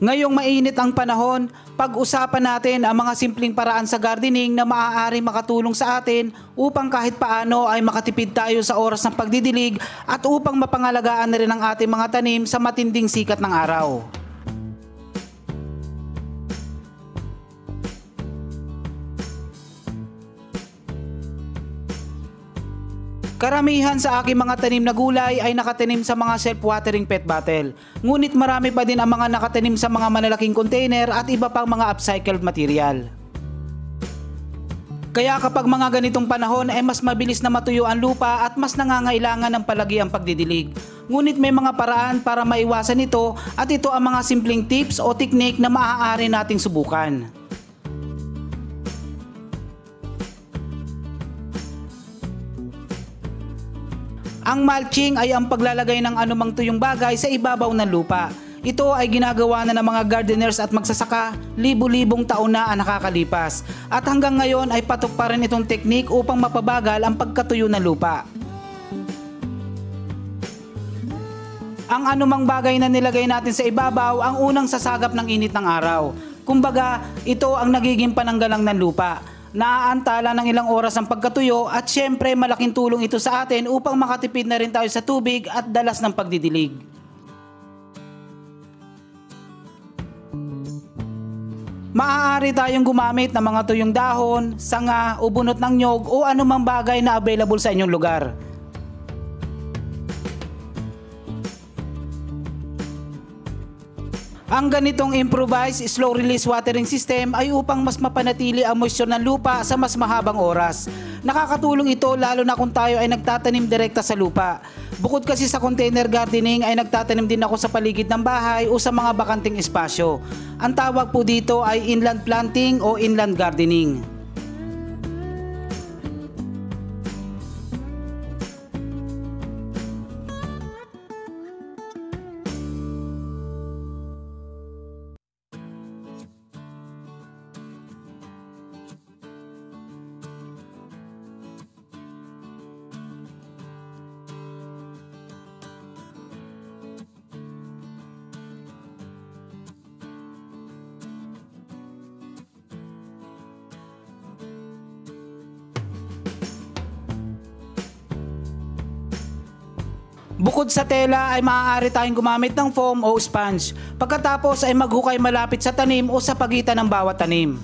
Ngayong mainit ang panahon, pag-usapan natin ang mga simpleng paraan sa gardening na maaaring makatulong sa atin upang kahit paano ay makatipid tayo sa oras ng pagdidilig at upang mapangalagaan na rin ang ating mga tanim sa matinding sikat ng araw. Karamihan sa aking mga tanim na gulay ay nakatanim sa mga self-watering pet bottle. Ngunit marami pa din ang mga nakatanim sa mga malalaking container at iba pang mga upcycled material. Kaya kapag mga ganitong panahon ay mas mabilis na matuyo ang lupa at mas nangangailangan ng palagi ang pagdidilig. Ngunit may mga paraan para maiwasan ito at ito ang mga simpleng tips o technique na maaari nating subukan. Ang mulching ay ang paglalagay ng anumang tuyong bagay sa ibabaw ng lupa. Ito ay ginagawa na ng mga gardeners at magsasaka libu-libong taon na ang nakakalipas. At hanggang ngayon ay patok pa rin itong teknik upang mapabagal ang pagkatuyo ng lupa. Ang anumang bagay na nilagay natin sa ibabaw ang unang sasagap ng init ng araw. Kumbaga, ito ang nagiging pananggalang ng lupa. Naaantala ng ilang oras ang pagkatuyo at syempre malaking tulong ito sa atin upang makatipid na rin tayo sa tubig at dalas ng pagdidilig. Maaari tayong gumamit ng mga tuyong dahon, sanga o bunot ng nyog o anumang bagay na available sa inyong lugar. Ang ganitong improvised slow release watering system ay upang mas mapanatili ang moisture ng lupa sa mas mahabang oras. Nakakatulong ito lalo na kung tayo ay nagtatanim direkta sa lupa. Bukod kasi sa container gardening ay nagtatanim din ako sa paligid ng bahay o sa mga bakanting espasyo. Ang tawag po dito ay inland planting o inland gardening. Bukod sa tela ay maaari tayong gumamit ng foam o sponge. Pagkatapos ay maghukay malapit sa tanim o sa pagitan ng bawat tanim.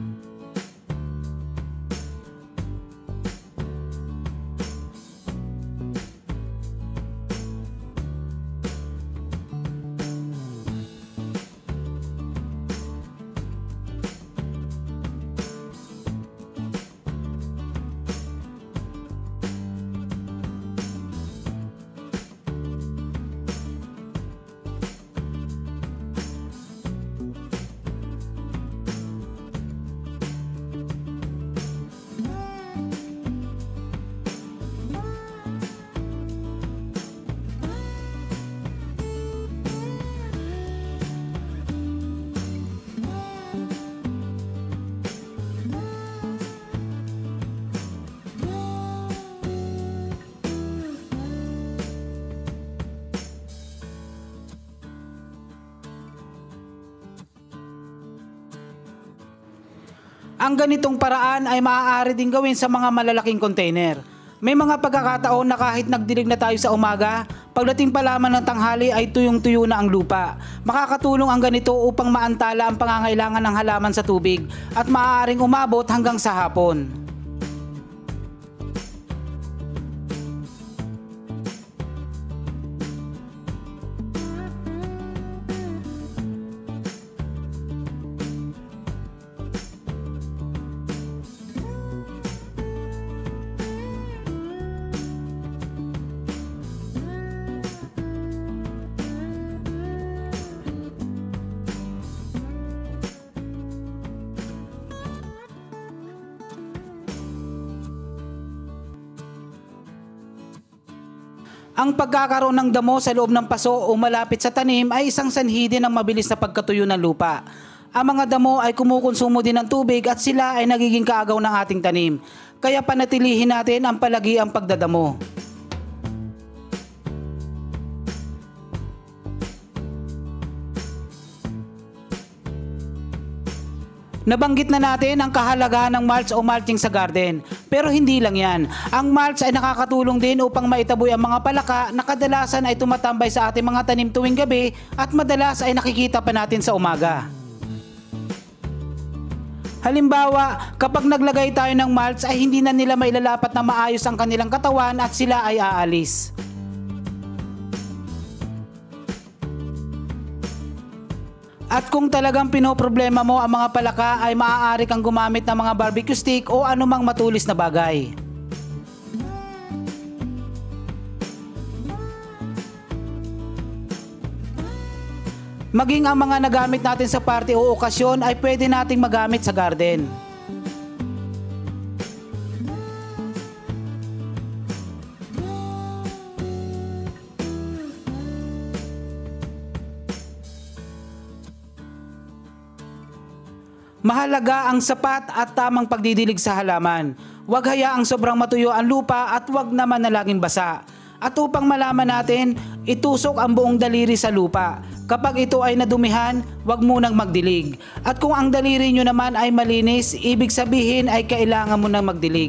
Ang ganitong paraan ay maaari din gawin sa mga malalaking container. May mga pagkakataon na kahit nagdilig na tayo sa umaga, pagdating pa lamang ng tanghali ay tuyong-tuyo na ang lupa. Makakatulong ang ganito upang maantala ang pangangailangan ng halaman sa tubig at maaaring umabot hanggang sa hapon. Ang pagkakaroon ng damo sa loob ng paso o malapit sa tanim ay isang sanhi din ng mabilis na pagkatuyo ng lupa. Ang mga damo ay kumukonsumo din ng tubig at sila ay nagiging kaagaw ng ating tanim. Kaya panatilihin natin ang palagiang pagdadamo. Nabanggit na natin ang kahalagahan ng mulch o mulching sa garden. Pero hindi lang yan. Ang mulch ay nakakatulong din upang maitaboy ang mga palaka na kadalasan ay tumatambay sa ating mga tanim tuwing gabi at madalas ay nakikita pa natin sa umaga. Halimbawa, kapag naglagay tayo ng mulch ay hindi na nila mailalapat na maayos ang kanilang katawan at sila ay aalis. At kung talagang pinoproblema mo ang mga palaka ay maaari kang gumamit ng mga barbecue stick o anumang matulis na bagay. Maging ang mga nagamit natin sa party o okasyon ay pwede nating magamit sa garden. Mahalaga ang sapat at tamang pagdidilig sa halaman. Huwag hayaang sobrang matuyo ang lupa at huwag naman na laging basa. At upang malaman natin, itusok ang buong daliri sa lupa. Kapag ito ay nadumihan, huwag munang magdilig. At kung ang daliri nyo naman ay malinis, ibig sabihin ay kailangan mo nang magdilig.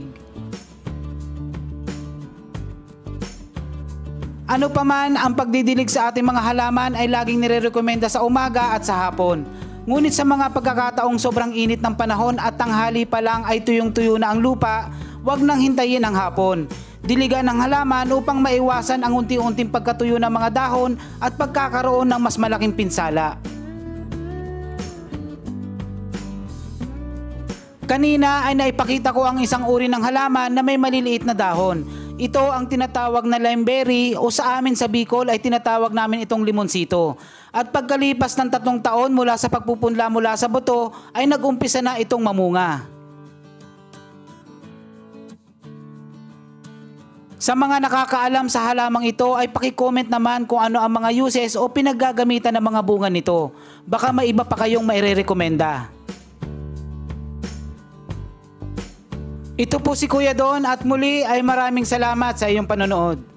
Ano pa man ang pagdidilig sa ating mga halaman ay laging nirerekomenda sa umaga at sa hapon. Ngunit sa mga pagkakataong sobrang init ng panahon at tanghali pa lang ay tuyong-tuyo na ang lupa, huwag nang hintayin ang hapon. Diligan ang halaman upang maiwasan ang unti-unting pagkatuyo ng mga dahon at pagkakaroon ng mas malaking pinsala. Kanina ay naipakita ko ang isang uri ng halaman na may maliliit na dahon. Ito ang tinatawag na limeberry o sa amin sa Bicol ay tinatawag namin itong limonsito. At pagkalipas ng 3 taon mula sa pagpupunla mula sa buto ay nag-umpisa na itong mamunga. Sa mga nakakaalam sa halamang ito ay paki-comment naman kung ano ang mga uses o pinaggagamitan ng mga bunga nito. Baka may iba pa kayong mairerekomenda. Ito po si Kuya Don at muli ay maraming salamat sa iyong panonood.